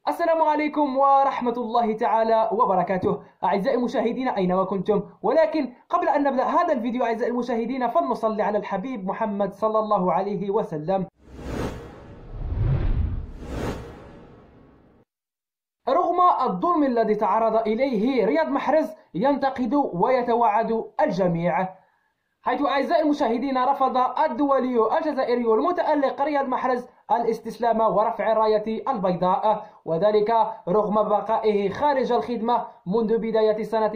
السلام عليكم ورحمة الله تعالى وبركاته. أعزائي المشاهدين أينما كنتم، ولكن قبل أن نبدأ هذا الفيديو أعزائي المشاهدين فلنصلي على الحبيب محمد صلى الله عليه وسلم. رغم الظلم الذي تعرض إليه رياض محرز ينتقد ويتوعد الجميع، حيث أعزائي المشاهدين رفض الدولي الجزائري المتألق رياض محرز الاستسلام ورفع الراية البيضاء، وذلك رغم بقائه خارج الخدمة منذ بداية سنة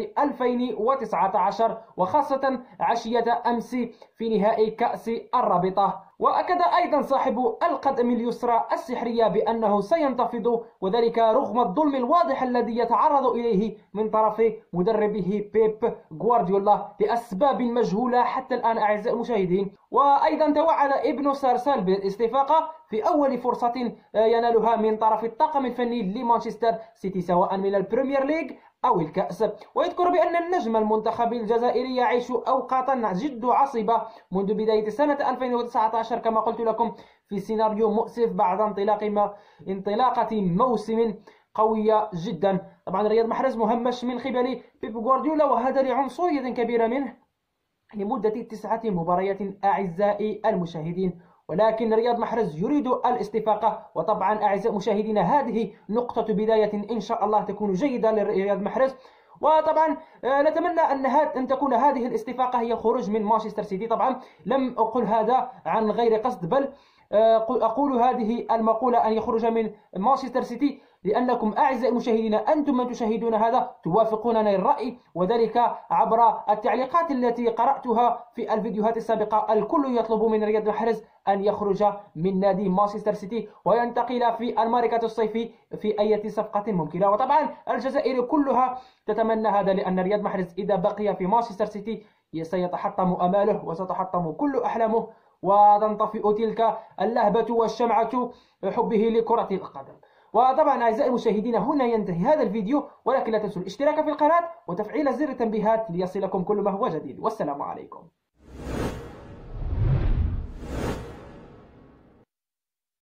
2019 وخاصة عشية أمس في نهائي كأس الرابطة. وأكد أيضا صاحب القدم اليسرى السحرية بأنه سينتفض، وذلك رغم الظلم الواضح الذي يتعرض إليه من طرف مدربه بيب غوارديولا لأسباب مجهولة حتى الآن أعزائي المشاهدين. وأيضا توعد ابن سارسال بالاستفاقة في أول فرصة ينالها من طرف الطاقم الفني لمانشستر سيتي سواء من البريمير ليج أو الكأس. ويذكر بأن النجم المنتخب الجزائري يعيش أوقاتا جد عصيبة منذ بداية سنة 2019 كما قلت لكم، في سيناريو مؤسف بعد انطلاقة موسم قوية جدا. طبعا رياض محرز مهمش من قبل بيب غوارديولا، وهذا لعنصرية كبيرة منه لمدة 9 مباريات أعزائي المشاهدين، ولكن رياض محرز يريد الاستفاقة. وطبعا أعزائي المشاهدين هذه نقطة بداية إن شاء الله تكون جيدة لرياض محرز. وطبعا نتمنى أن تكون هذه الاستفاقة هي الخروج من مانشستر سيتي. طبعا لم أقل هذا عن غير قصد، بل أقول هذه المقولة أن يخرج من مانشستر سيتي لأنكم أعزائي المشاهدين أنتم من تشاهدون هذا توافقونني الرأي، وذلك عبر التعليقات التي قرأتها في الفيديوهات السابقة. الكل يطلب من رياض محرز أن يخرج من نادي مانشستر سيتي وينتقل في الميركاتو الصيفي في أي صفقة ممكنة. وطبعا الجزائر كلها تتمنى هذا، لأن رياض محرز إذا بقي في مانشستر سيتي سيتحطم أماله وستتحطم كل أحلامه وتنطفئ تلك اللهبة والشمعة حبه لكرة القدم. وطبعا أعزائي المشاهدين هنا ينتهي هذا الفيديو، ولكن لا تنسوا الاشتراك في القناة وتفعيل زر التنبيهات ليصلكم كل ما هو جديد، والسلام عليكم.